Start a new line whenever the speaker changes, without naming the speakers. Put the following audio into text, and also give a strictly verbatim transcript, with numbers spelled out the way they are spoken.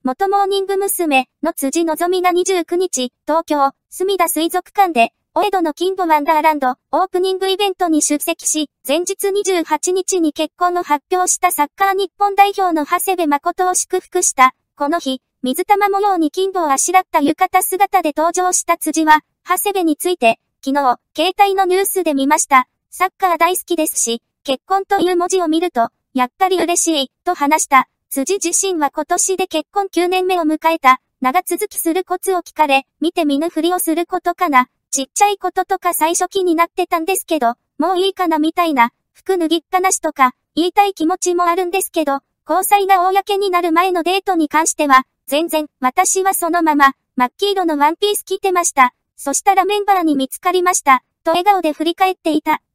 元モーニング娘。の辻希美がにじゅうくにち、東京、すみだ水族館で、お江戸のキングワンダーランド、オープニングイベントに出席し、前日にじゅうはちにちに結婚を発表したサッカー日本代表の長谷部誠を祝福した。この日、水玉模様に金魚をあしらった浴衣姿で登場した辻は、長谷部について、昨日、携帯のニュースで見ました。サッカー大好きですし、結婚という文字を見ると、やっぱり嬉しい、と話した。辻自身は今年で結婚きゅうねんめを迎えた。長続きするコツを聞かれ、見て見ぬふりをすることかな。ちっちゃいこととか最初気になってたんですけど、もういいかなみたいな、服脱ぎっぱなしとか、言いたい気持ちもあるんですけど、交際が公になる前のデートに関しては、全然、私はそのまま、真っ黄色のワンピース着てました。そしたらメンバーに見つかりました。と笑顔で振り返っていた。